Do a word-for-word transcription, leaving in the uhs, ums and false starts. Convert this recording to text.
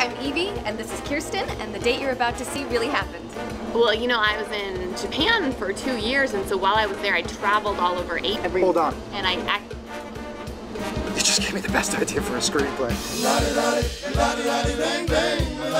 I'm Evie, and this is Kirsten, and the date you're about to see really happened. Well, you know, I was in Japan for two years, and so while I was there, I traveled all over eight. Every Hold on. And I act. You just gave me the best idea for a screenplay.